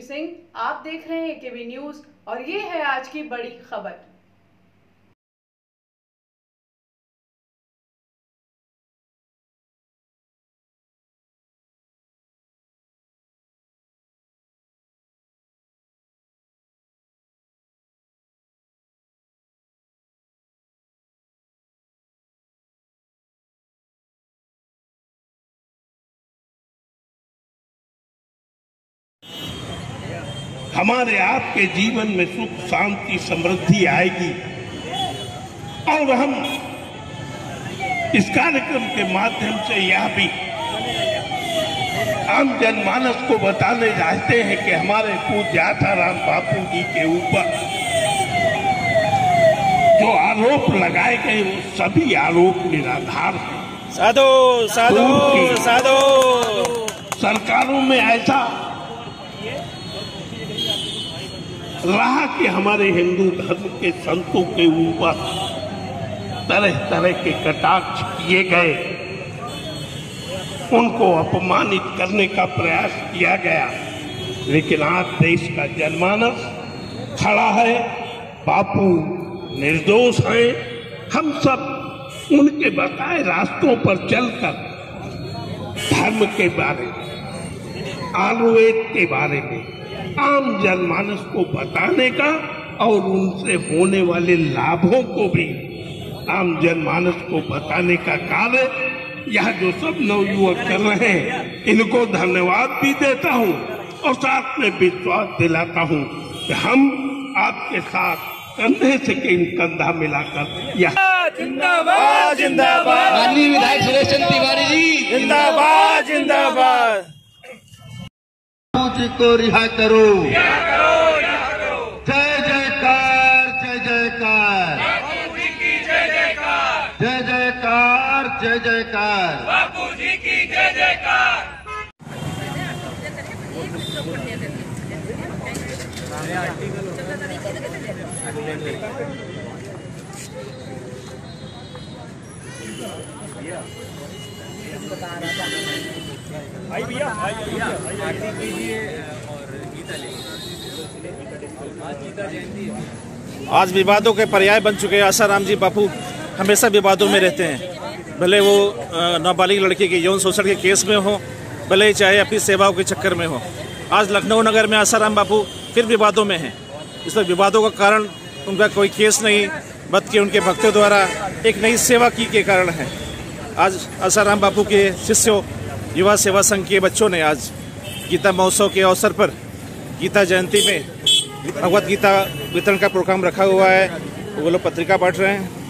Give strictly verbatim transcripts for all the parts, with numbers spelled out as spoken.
सिंह, आप देख रहे हैं एकेबी न्यूज और ये है आज की बड़ी खबर। हमारे आपके जीवन में सुख शांति समृद्धि आएगी और हम इस कार्यक्रम के माध्यम से यह भी आम जनमानस को बताने चाहते हैं कि हमारे पूज्य आसाराम बापू जी के ऊपर जो आरोप लगाए गए वो सभी आरोप निराधार हैं। साधो साधो साधो सरकारों में ऐसा रहा कि हमारे हिंदू धर्म के संतों के ऊपर तरह तरह के कटाक्ष किए गए, उनको अपमानित करने का प्रयास किया गया, लेकिन आज देश का जनमानस खड़ा है। बापू निर्दोष हैं। हम सब उनके बताए रास्तों पर चलकर धर्म के बारे में, आयुर्वेद के बारे में आम जनमानस को बताने का और उनसे होने वाले लाभों को भी आम जनमानस को बताने का कार्य यह जो सब नवयुवक कर रहे हैं, इनको धन्यवाद भी देता हूं और साथ में विश्वास दिलाता हूं कि हम आपके साथ कंधे से कंधा मिलाकर यह जिंदाबाद जिंदाबाद माननीय विधायक सुरेश चंद्र तिवारी जी जिंदाबाद जिंदाबाद। जी को रिहा करो, करो जय जयकार जय जयकार बापू जी की जय जयकार, जय जयकार जय जयकार बापू जी की जय जयकार। भाई भैया आरती कीजिए और गीता आज गीता जयंती। आज विवादों के पर्याय बन चुके हैं। आसाराम जी बापू हमेशा विवादों में रहते हैं, भले वो नाबालिग लड़की के यौन शोषण के केस में हो, भले ही चाहे अपनी सेवाओं के चक्कर में हो। आज लखनऊ नगर में आसाराम बापू फिर विवादों में हैं। इसमें विवादों का कारण उनका कोई केस नहीं, बल्कि उनके भक्तों द्वारा एक नई सेवा की के कारण है। आज आसाराम बापू के शिष्यों युवा सेवा संघ के बच्चों ने आज गीता महोत्सव के अवसर पर गीता जयंती में भगवत गीता वितरण का प्रोग्राम रखा हुआ है। वो लोग पत्रिका बांट रहे हैं।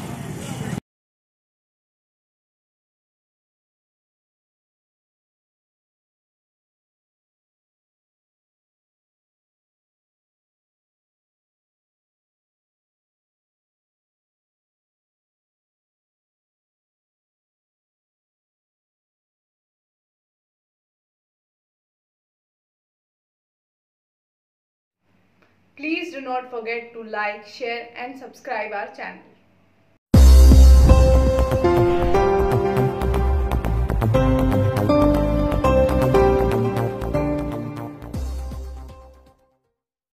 Please do not forget to like, share and subscribe our channel.